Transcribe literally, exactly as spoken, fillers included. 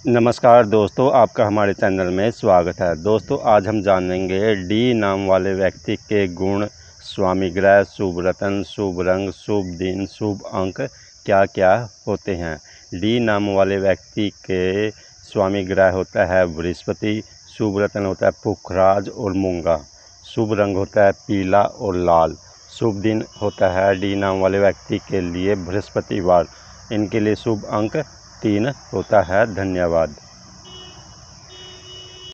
नमस्कार दोस्तों, आपका हमारे चैनल में स्वागत है। दोस्तों आज हम जानेंगे डी नाम वाले व्यक्ति के गुण, स्वामी ग्रह, शुभ रत्न, शुभ रंग, शुभ दिन, शुभ अंक क्या क्या होते हैं। डी नाम वाले व्यक्ति के स्वामी ग्रह होता है बृहस्पति, शुभ रत्न होता है पुखराज और मूंगा, शुभ रंग होता है पीला और लाल, शुभ दिन होता है डी नाम वाले व्यक्ति के लिए बृहस्पतिवार। इनके लिए शुभ अंक तीन होता है। धन्यवाद।